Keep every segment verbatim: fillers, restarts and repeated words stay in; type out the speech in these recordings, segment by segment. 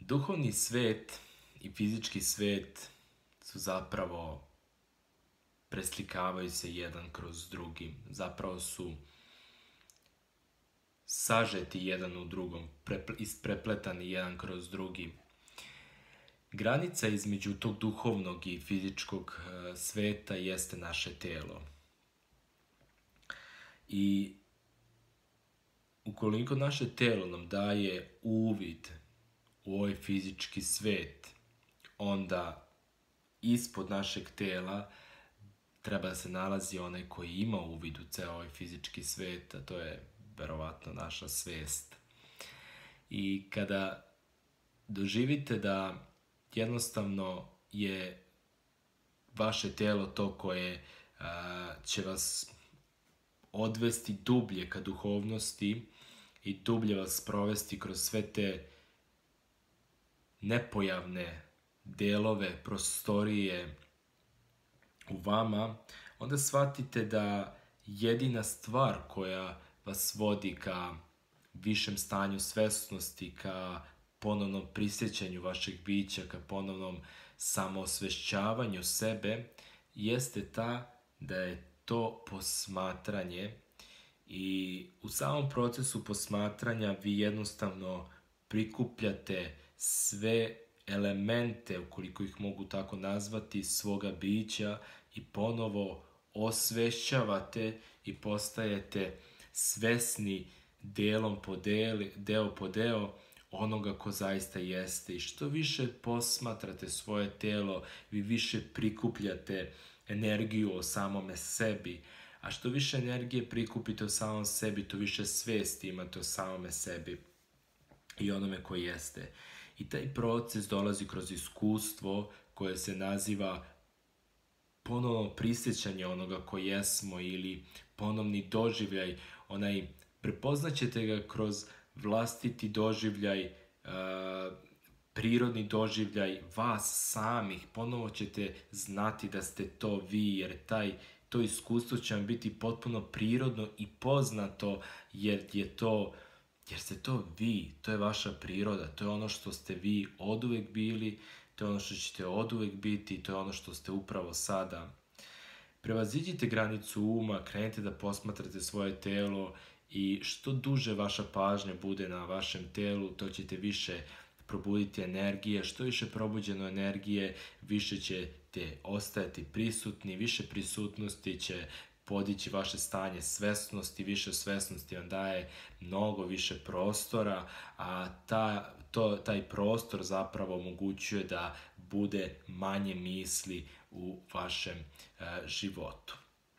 Duhovni svet i fizički svet su zapravo, preslikavaju se jedan kroz drugi. Zapravo su sažeti jedan u drugom, isprepletani jedan kroz drugi. Granica između tog duhovnog i fizičkog sveta jeste naše telo. I ukoliko naše telo nam daje uvid u ovaj fizički svet, onda ispod našeg tela treba da se nalazi onaj koji ima uvid u ceo ovaj fizički svet, a to je verovatno naša svest. I kada doživite da jednostavno je vaše telo to koje a, će vas odvesti dublje ka duhovnosti i dublje vas provesti kroz sve te nepojavne delove, prostorije u vama, onda shvatite da jedina stvar koja vas vodi ka višem stanju svesnosti, ka ponovnom prisjećanju vašeg bića, ka ponovnom samoosvešćavanju sebe, jeste ta da je to posmatranje. I u samom procesu posmatranja vi jednostavno prikupljate sve elemente, ukoliko ih mogu tako nazvati, svoga bića i ponovo osvešćavate i postajete svesni delom po deli, deo po deo onoga ko zaista jeste. I što više posmatrate svoje telo, vi više prikupljate energiju o samome sebi. A što više energije prikupite o samom sebi, to više svesti imate o samome sebi i onome ko jeste. I taj proces dolazi kroz iskustvo koje se naziva ponovno prisjećanje onoga ko jesmo ili ponovni doživljaj. Onaj, prepoznaćete ga kroz vlastiti doživljaj, uh, prirodni doživljaj vas samih. Ponovo ćete znati da ste to vi, jer taj, to iskustvo će vam biti potpuno prirodno i poznato, jer je to, jer ste to vi, to je vaša priroda, to je ono što ste vi oduvek bili, to je ono što ćete oduvek biti, to je ono što ste upravo sada. Prevaziđite granicu uma, krenite da posmatrate svoje telo i što duže vaša pažnja bude na vašem telu, to ćete više probuditi energije. Što više probuđeno energije, više ćete ostajati prisutni, više prisutnosti će podići vaše stanje svesnosti, više svesnosti vam daje mnogo više prostora, a ta, to, taj prostor zapravo omogućuje da bude manje misli u vašem e, životu.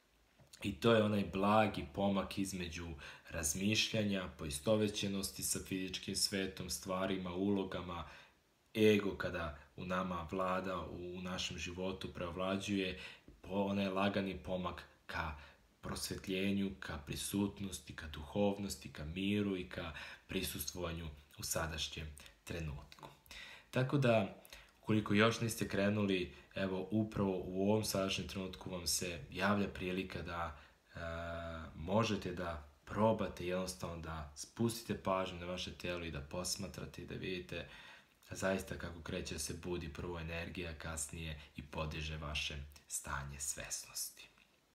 I to je onaj blagi pomak između razmišljanja, poistovećenosti sa fizičkim svetom, stvarima, ulogama, ego kada u nama vlada, u našem životu preovlađuje, onaj lagani pomak ka prosvetljenju, ka prisutnosti, ka duhovnosti, ka miru i ka prisustvovanju u sadašnjem trenutku. Tako da, ukoliko još niste krenuli, evo upravo u ovom sadašnjem trenutku vam se javlja prilika da e, možete da probate jednostavno da spustite pažnju na vaše telo i da posmatrate i da vidite zaista kako kreće se budi prvo energija, kasnije i podiže vaše stanje svesnosti.